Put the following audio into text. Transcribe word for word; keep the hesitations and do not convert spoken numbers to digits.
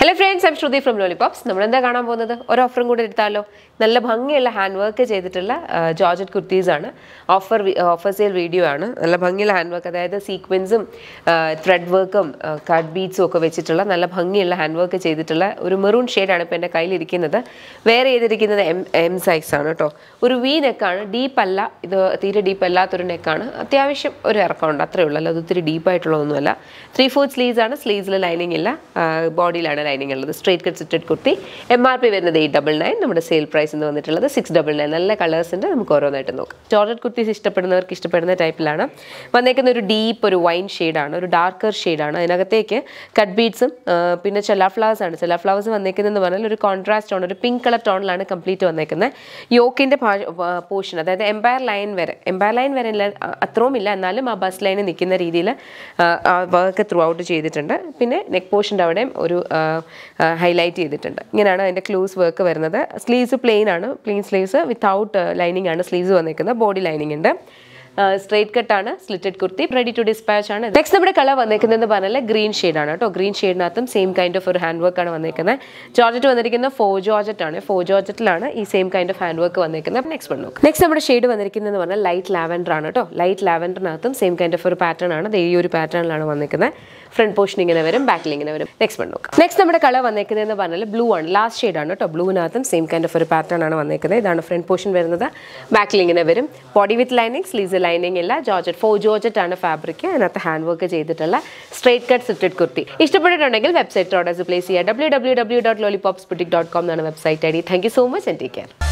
Hello friends, I'm Shruti from Lollipops. നമ്മൾ എന്താ കാണാൻ പോകുന്നത് ഒരു ഓഫറും കൂടി എടുത്താലോ നല്ല ഭംഗിയുള്ള ഹാൻഡ് വർക്ക് ചെയ്തിട്ടുള്ള ജോർജറ്റ് കുർത്തീസ് ആണ് ഓഫർ ഓഫർ സെയിൽ വീഡിയോ ആണ് നല്ല ഭംഗിയുള്ള ഹാൻഡ് വർക്ക് അതായത് സീക്വൻസും ത്രെഡ് വർക്കും കട്ട് ബീഡ്സും ഒക്കെ വെച്ചിട്ടുള്ള നല്ല ഭംഗിയുള്ള ഹാൻഡ് വർക്ക് ചെയ്തിട്ടുള്ള ഒരു മെറൂൺ ഷെയ്ഡ് ആണ് ഇപ്പോൾ എൻ്റെ കയ്യിൽ ഇരിക്കുന്നത് വേറെ ചെയ്തിരിക്കുന്നത് എം എം സൈസ് ആണ് കേട്ടോ ഒരു വി നെക്കാണ് ഡീപ്പ് അല്ല ഇത് തീരെ ഡീപ്പ് അല്ലാത്തൊരു നെക്കാണ് അത്യാവശ്യം ഒരു ഇറക്കമുണ്ട് അത്രേ ഉള്ളൂ അല്ല അത് ഒത്തിരി ഡീപ്പായിട്ടുള്ളതൊന്നുമല്ല ത്രീ ഫോർത്ത് സ്ലീവ്സ് ആണ് സ്ലീവ്സിൽ ലൈനിങ് ഇല്ല ബോഡിയിലാണ് ലൈനിങ് ഉള്ളത് straight cut സിറ്റഡ് kurti M R P വരുന്നത് എയ്റ്റ് ഡബിൾ നയൻ നമ്മുടെ സെയിൽ പ്രൈസ് എന്ന് വന്നിട്ടുള്ളത് സിക്സ് ഡബിൾ നയൻ നല്ല കളേഴ്സ് ഉണ്ട് നമുക്ക് ഓരോന്നായിട്ട് നോക്കാം ജോർജറ്റ് കുർത്തീസ് ഇഷ്ടപ്പെടുന്നവർക്ക് ഇഷ്ടപ്പെടുന്ന ടൈപ്പിലാണ് വന്നേക്കുന്ന ഒരു ഡീപ്പ് ഒരു വൈൻ ഷെയ്ഡാണ് ഒരു ഡാർക്കർ ഷെയ്ഡാണ് അതിനകത്തേക്ക് കട്ട് ബീഡ്സും പിന്നെ ചെല്ലാ ഫ്ലവേഴ്സ് ആണ് ചെല്ലാ ഫ്ലവേഴ്സ് വന്നേക്കുന്നതെന്ന് പറഞ്ഞാൽ ഒരു കോൺട്രാസ്റ്റ് ടോൺ ഒരു പിങ്ക് കളർ ടോണിലാണ് കംപ്ലീറ്റ് വന്നേക്കുന്നത് യോക്കിൻ്റെ പോർഷൻ അതായത് എംപയർ ലൈൻ വരെ എംപയർ ലൈൻ വരെ അത്രയും ഇല്ല എന്നാലും ആ ബസ് ലൈനിൽ നിൽക്കുന്ന രീതിയിൽ വർക്ക് ത്രൂ ഔട്ട് ചെയ്തിട്ടുണ്ട് പിന്നെ നെക്ക് പോർഷൻ്റെ അവിടെയും ഒരു ഹൈലൈറ്റ് ചെയ്തിട്ടുണ്ട് ഇങ്ങനെയാണ് അതിൻ്റെ ക്ലൂസ് വർക്ക് വരുന്നത് സ്ലീവ്സ് പ്ലെയിൻ ആണ് പ്ലെയിൻ സ്ലീവ്സ് വിത്തൗട്ട് ലൈനിങ് ആണ് സ്ലീവ്സ് വന്നിരിക്കുന്നത് ബോഡി ലൈനിങ് ഉണ്ട് സ്ട്രേറ്റ് കട്ട് ആണ് slitted kurti ready to dispatch ആണ് നെക്സ്റ്റ് നമ്മുടെ കളർ വന്നിരിക്കുന്നത് പറഞ്ഞാൽ ഗ്രീൻ ഷെയ്ഡാണ് കേട്ടോ ഗ്രീൻ ഷെയ്ഡിനകത്തും സെയിം കൈൻഡ് ഓഫ് ഒരു ഹാൻഡ് വർക്ക് ആണ് വന്നിരിക്കുന്നത് ജോർജറ്റ് വന്നിരിക്കുന്നത് ഫോർ ജോർജറ്റ് ആണ് ഫോർ ജോർജറ്റിലാണ് ഈ same kind of hand work വന്നിരിക്കുന്നത് നെക്സ്റ്റ് വൺ നോക്കാം നെക്സ്റ്റ് നമ്മുടെ ഷെയ്ഡ് വന്നിരിക്കുന്നത് പറഞ്ഞാൽ ലൈറ്റ് ലാവൻഡർ ആണ് കേട്ടോ ലൈറ്റ് ലാവൻഡറിനകത്തും സെയിം കൈൻഡ് ഓഫ് ഒരു പാറ്റേൺ ആണ് ഈ ഒരു പാറ്റേണിലാണ് വന്നിരിക്കുന്നത് ഫ്രണ്ട് പോർഷൻ ഇങ്ങനെ വരും ബാക്കിൽ ഇങ്ങനെ വരും നെക്സ്റ്റ് വൺ നോക്കാം നെക്സ്റ്റ് നമ്മുടെ കളർ വന്നിരിക്കുന്നത് പറഞ്ഞാൽ ബ്ലൂ ആണ് ലാസ്റ്റ് ഷെയ്ഡാണ് കേട്ടോ ബ്ലൂവിനകത്തും സെയിം കൈൻഡ് ഓഫ് ഒരു പാറ്റേൺ ആണ് വന്നിരിക്കുന്നത് ഇതാണ് ഫ്രണ്ട് പോർഷൻ വരുന്നത് ബാക്കിൽ ഇങ്ങനെ വരും body with lining sleeves lining ഇല്ല ജോർജറ്റ് ഫോർ ജോർജറ്റ് ആണ് ഫാബ്രിക് അതിനകത്ത് ഹാൻഡ് വർക്ക് ചെയ്തിട്ടുള്ള സ്ട്രേറ്റ് കട്ട് സിറ്റഡ് കുർത്തി ഇഷ്ടപ്പെട്ടിട്ടുണ്ടെങ്കിൽ വെബ്സൈറ്റ് ഓർഡേഴ്സ് പ്ലേസ് ചെയ്യുക W W W dot lollipops boutique dot com എന്നാണ് website I D thank you so much and take care